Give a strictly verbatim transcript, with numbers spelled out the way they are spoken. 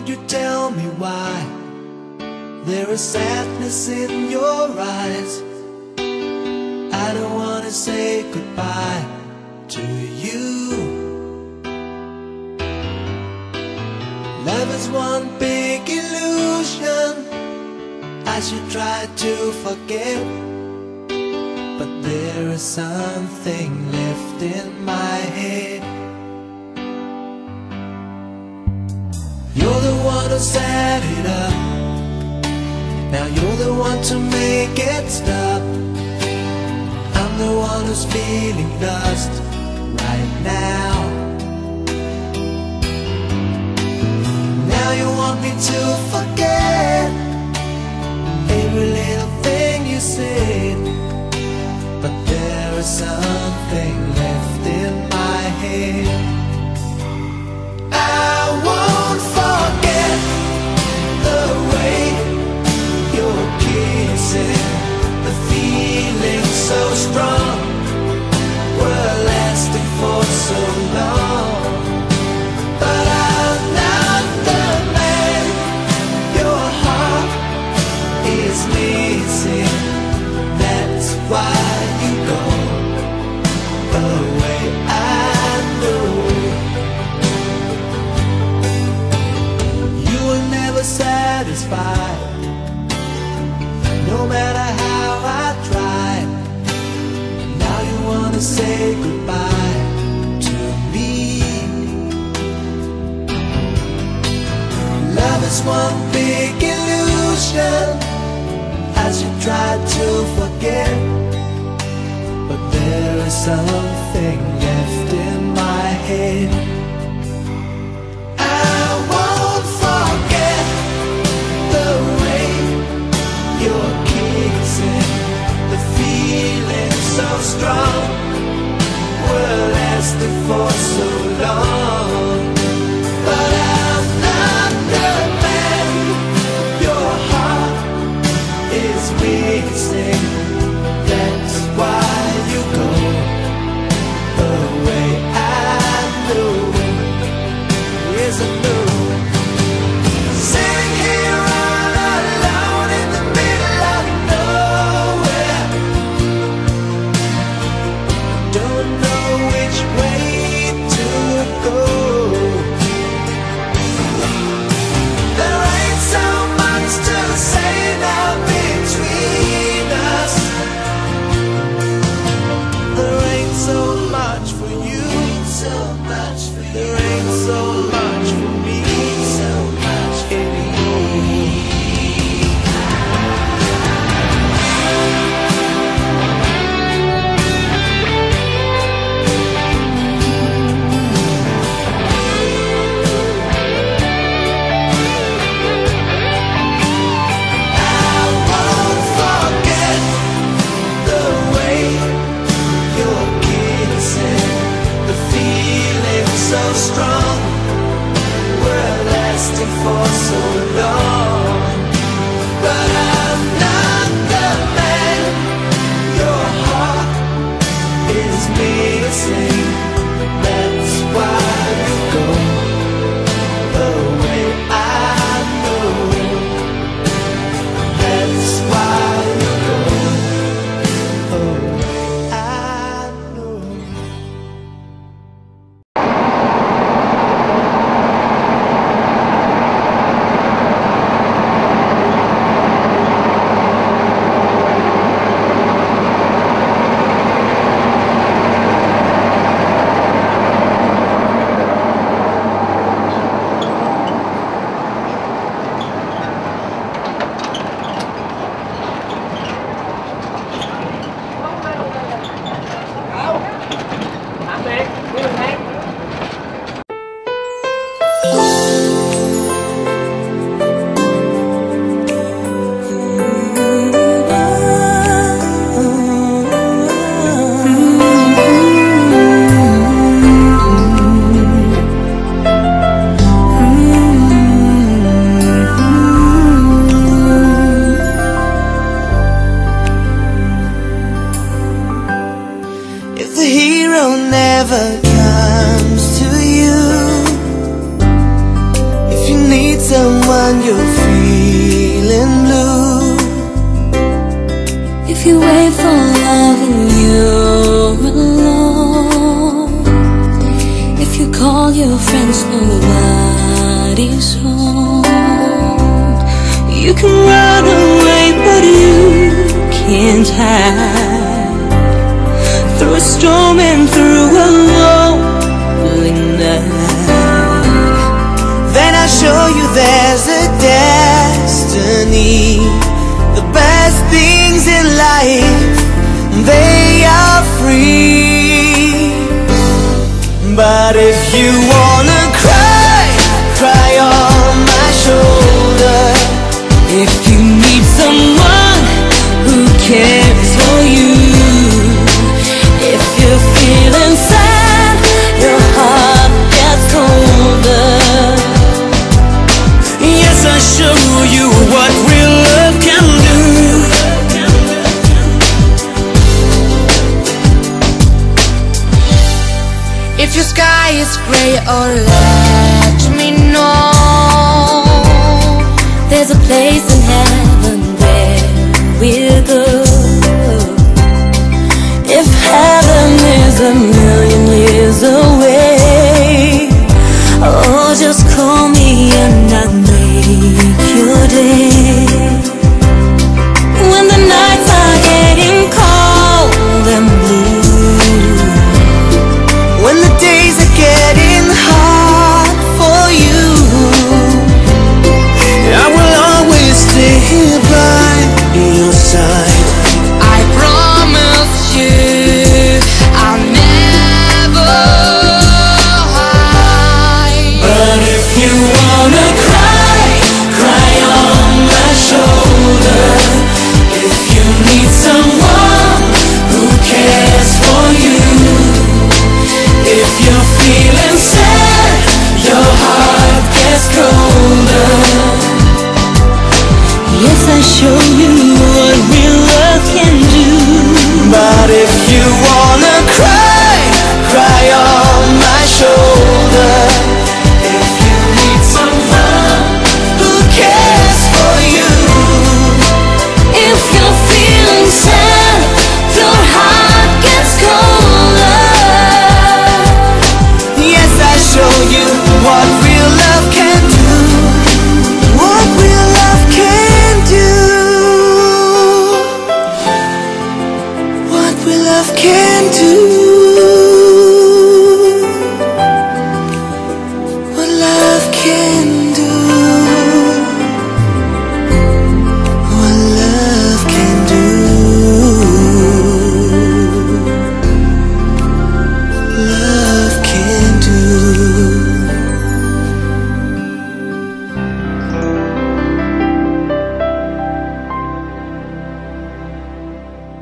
won't you tell me why there is sadness in your eyes? I don't wanna say goodbye to you. Love is one big illusion I should try to forget, but there is something left in my head. You're the one who set it up, now you're the one to make it stop. I'm the one who's feeling lost right now. Now you want me to forget every little thing you said, but there is something left in my head. I won't forget the way you're kissing, the feeling so strong, we're lasting for so long. But I'm not the man your heart is missing. That's why you go away, I know. You were never satisfied, no matter how I tried. Now you wanna say goodbye to me. Love is one big illusion I should try to forget, but there is something left in my head. I won't forget the way you're kissing, the feeling so strong, we're lasting for so long. But I'm not the man your heart is missing. That's why you go away, I know. Yes, I know. Sitting here all alone in the middle of nowhere, don't know which way to go. There ain't so much to say now between us. There ain't so much for you, so much for you. There ain't so much for me, so much for me. I won't forget the way you're kissing, the feeling so strong, we're lasting for so long. But I'm not the man your heart is missing. That's why you go away, I know. That's why you go away, I know. never comes to you. If you need someone you're feeling blue. If you wait for love and you're alone, if you call your friends, nobody's home. You can run away, but you can't hide through a storm and through a lonely night. Then I'll show you there's a destiny. The best things in life, they are free. But if you wanna cry, cry on my shoulder. If you need someone who cares for you, if you're feeling sad, your heart gets colder. Yes, I'll show you what real love can do. If your sky is gray, or let me know. There's a place in heaven where we'll go. If heaven is a million years away, oh, just call me and I'll make your day. When the nights are getting cold and blue, when the days are getting hard for you, I will always stay here by your side. I promise you I'll never hide. But if you wanna cry, cry on my shoulder. If you need someone who cares for you, if you're feeling sad, your heart gets colder. Yes, I show you what real love can do. But if you wanna cry, cry on my shoulder. If you need someone who cares for you, If you're feeling sad, your heart gets colder. yes, I show you what real love can do. What real love can do. What real love can do.